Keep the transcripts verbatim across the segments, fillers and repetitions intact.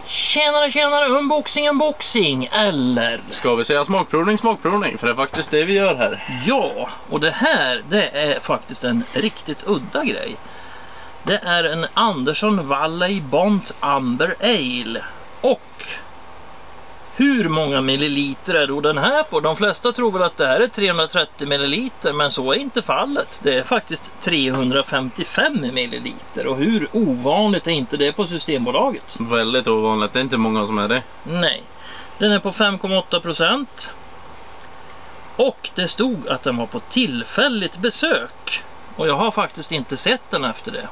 Tjenare, tjenare, unboxing, unboxing, eller? Ska vi säga smakprovning, smakprovning? För det är faktiskt det vi gör här. Ja, och det här, det är faktiskt en riktigt udda grej. Det är en Anderson Valley Bont Amber Ale. Och hur många milliliter är då den här på? De flesta tror väl att det här är trehundratrettio milliliter, men så är inte fallet. Det är faktiskt trehundrafemtiofem milliliter. Och hur ovanligt är inte det på Systembolaget? Väldigt ovanligt, det är inte många som är det. Nej, den är på fem komma åtta procent. Och det stod att den var på tillfälligt besök. Och jag har faktiskt inte sett den efter det.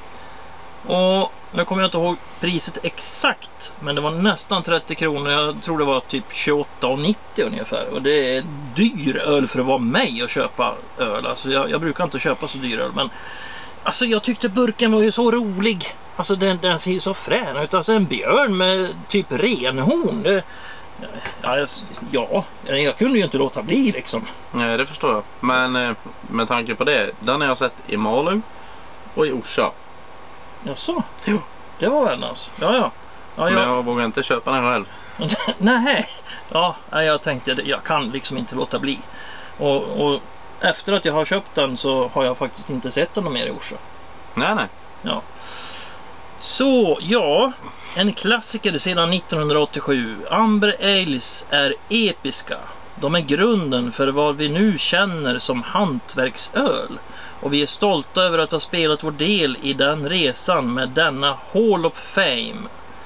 Och nu kommer jag inte ihåg priset exakt, men det var nästan trettio kronor. Jag tror det var typ tjugoåtta nittio ungefär. Och det är dyr öl för att vara mig och köpa öl. Alltså jag, jag brukar inte köpa så dyr öl, men alltså jag tyckte burken var ju så rolig. Alltså den, den ser ju så frän ut. Alltså en björn med typ renhorn. Det, ja, jag, ja, jag kunde ju inte låta bli liksom. Nej, det förstår jag. Men med tanke på det, den har jag sett i Malung och i Orsa. Jaså? Jo. Det var väl alltså. Ja, ja. ja Men jag... jag vågar inte köpa den själv. Nej. Ja, jag tänkte jag kan liksom inte låta bli. Och, och efter att jag har köpt den så har jag faktiskt inte sett den mer i Orsa. Nej, nej. Ja. Så, ja. En klassiker sedan nittonhundraåttiosju. Amber Ales är episka. De är grunden för vad vi nu känner som hantverksöl. Och vi är stolta över att ha spelat vår del i den resan med denna Hall of Fame.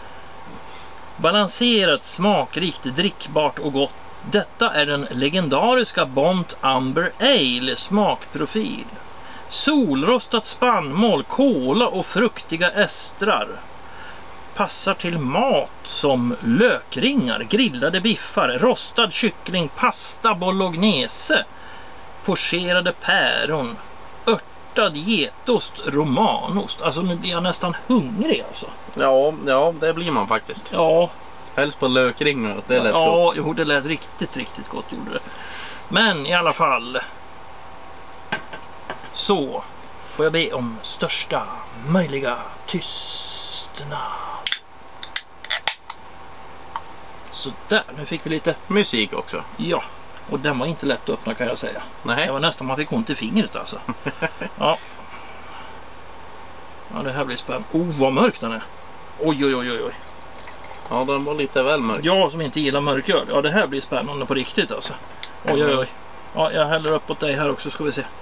Balanserat, smakrikt, drickbart och gott. Detta är den legendariska Bont Amber Ale smakprofil. Solrostat spannmål, kola och fruktiga estrar. Passar till mat som lökringar, grillade biffar, rostad kyckling, pasta bolognese, pocherade päron, örtad getost, romanost. Alltså nu blir jag nästan hungrig alltså. Ja, ja, det blir man faktiskt. Ja. Helst på lökringar, det lät ja, gott. Jo, det lät riktigt, riktigt gott gjorde det. Men i alla fall så får jag be om största möjliga tystnad. Så där, nu fick vi lite musik också. Ja, och den var inte lätt att öppna kan jag säga. Nej. Det var nästan man fick ont i fingret alltså. Ja. Ja, det här blir spännande. Oh, vad mörk den är. Oj, oj, oj, oj. Ja, den var lite väl mörk. Jag som inte gillar mörköl. Ja, det här blir spännande på riktigt alltså. Oj, oj, oj. Ja, jag häller upp åt dig här också, ska vi se.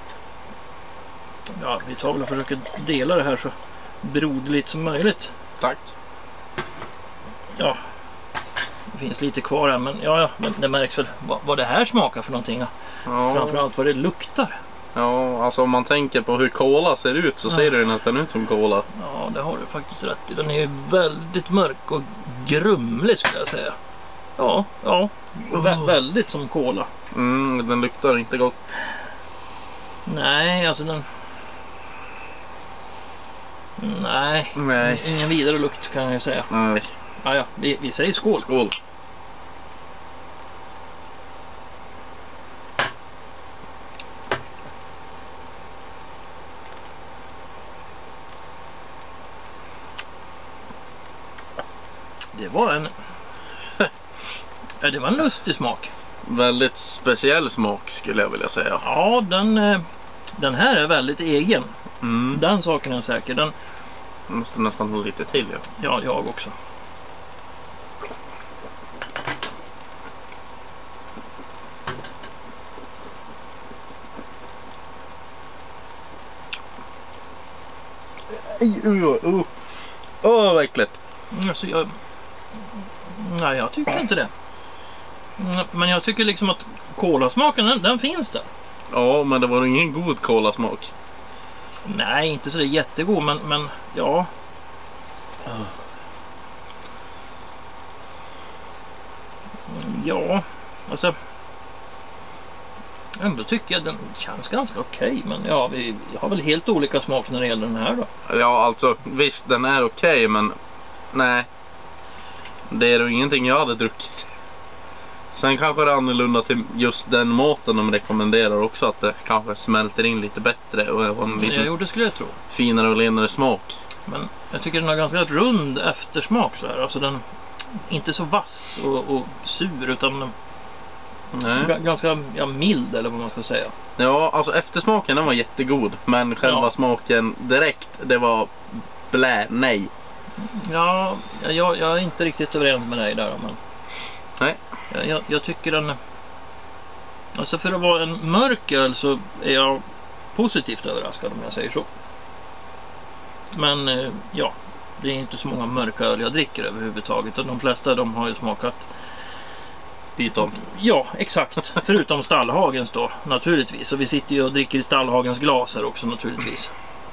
Ja, vi tar väl och försöker dela det här så broderligt som möjligt. Tack. Ja. Det finns lite kvar här, men ja, ja det, det märks väl vad, vad det här smakar för någonting. Ja. Ja. Framförallt vad det luktar. Ja, alltså om man tänker på hur cola ser ut så ja. Ser det ju nästan ut som cola. Ja, det har du faktiskt rätt i. Den är ju väldigt mörk och grumlig skulle jag säga. Ja, ja. Vä- väldigt som cola. Mm, den luktar inte gott. Nej, alltså den... Nej, Nej. Ingen vidare lukt kan jag säga. Nej. Ja, ja, vi, vi säger skål. Skål. Det var en... ja, det var en lustig smak. Väldigt speciell smak skulle jag vilja säga. Ja, den, den här är väldigt egen. Mm. Den saken är säker. Den... Jag måste nästan ha lite till. Ja, ja jag också. Åh, uh, uh. oh, vad äckligt. Alltså, jag... Nej, jag tycker inte det. Men jag tycker liksom att kolasmaken, den, den finns där. Ja, men det var ingen god kolasmak. Nej, inte så det är jättegod, men, men ja. Ja, alltså... Ändå tycker jag den känns ganska okej. Okay, men ja, vi har väl helt olika smak när det gäller den här då. Ja, alltså visst, den är okej, okay, men nej. Det är ju ingenting jag hade druckit. Sen kanske det är annorlunda till just den maten de rekommenderar också. Att det kanske smälter in lite bättre och en ja, jo, det skulle jag tro. Finare och lenare smak. Men jag tycker den har ganska rund eftersmak så här. Alltså den inte så vass och, och sur utan Nej. ganska ja, mild eller vad man ska säga. Ja, alltså eftersmaken den var jättegod. Men själva Ja. smaken direkt, det var blä, nej. Ja, jag, jag är inte riktigt överens med dig där. Men Nej. jag, jag, jag tycker den... Alltså för att vara en mörk öl så är jag positivt överraskad om jag säger så. Men eh, ja, det är inte så många mörka öl jag dricker överhuvudtaget. Och de flesta de har ju smakat... Byton. Ja, exakt. Förutom Stallhagens då, naturligtvis. Och vi sitter ju och dricker i Stallhagens glas här också naturligtvis.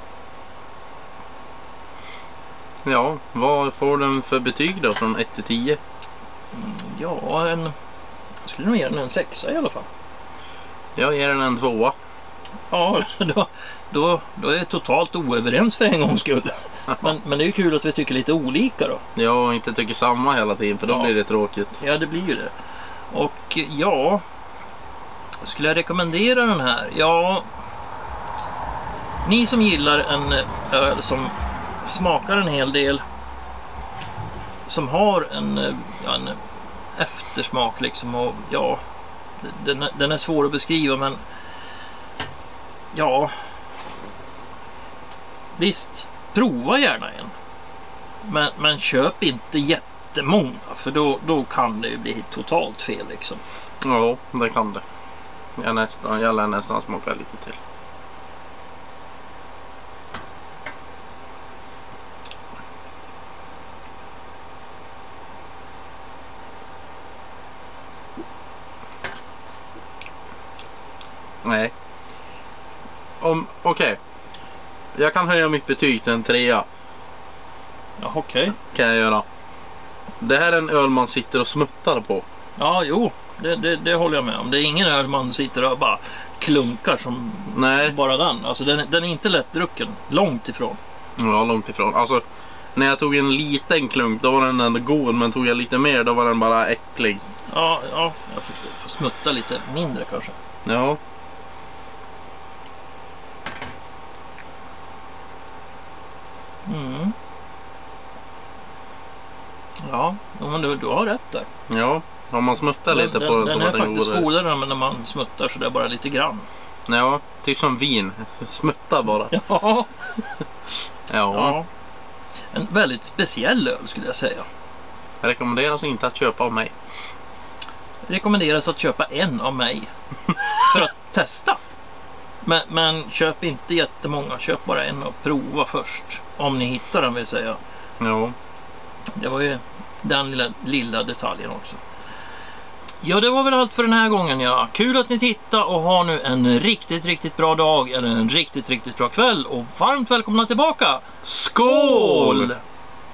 Ja, vad får den för betyg då från ett till tio? Mm, ja, en... Jag skulle nog ge den en sexa i alla fall. Jag ger den en tvåa. Ja, då, då, då är det totalt oöverens för en gångs skull. Men, men det är ju kul att vi tycker lite olika då. Jag inte tycker samma hela tiden för då Ja. blir det tråkigt. Ja, det blir ju det. Och ja, skulle jag rekommendera den här? Ja, ni som gillar en öl som smakar en hel del, som har en, ja, en eftersmak liksom och ja, den, den är svår att beskriva men ja, visst, prova gärna en. Men, men köp inte jättemånga för då, då kan det ju bli totalt fel liksom. Ja, det kan det. Jag, nästan, jag lär nästan smaka lite till. Nej. Om, okej. Okay. Jag kan höja mitt betyg till en trea. Ja, okej. Okay. Kan jag göra. Det här är en öl man sitter och smuttar på. Ja, jo. Det, det, det håller jag med om. Det är ingen öl man sitter och bara klunkar som Nej. bara den. Alltså den, den är inte lättdrucken. Långt ifrån. Ja, långt ifrån. Alltså, när jag tog en liten klunk då var den ändå god. Men tog jag lite mer då var den bara äcklig. Ja, ja. Jag får, får smutta lite mindre kanske. Ja. Mm. Ja, men du, du har rätt där. Ja, om man smuttar Den, lite den, på den den så är var den faktiskt godare. godare men när man smuttar så det är bara lite grann. Ja, typ som vin. Smutta bara. Ja. Ja. Ja. En väldigt speciell öl skulle jag säga. Jag rekommenderas inte att köpa av mig. Rekommenderas att köpa en av mig. För att testa. Men, men köp inte jättemånga. Köp bara en och prova först. Om ni hittar den vill säga. Ja. Det var ju den lilla, lilla detaljen också. Ja, det var väl allt för den här gången. Ja. Kul att ni tittar och har nu en riktigt, riktigt bra dag eller en riktigt, riktigt bra kväll. Och varmt välkomna tillbaka. Skål!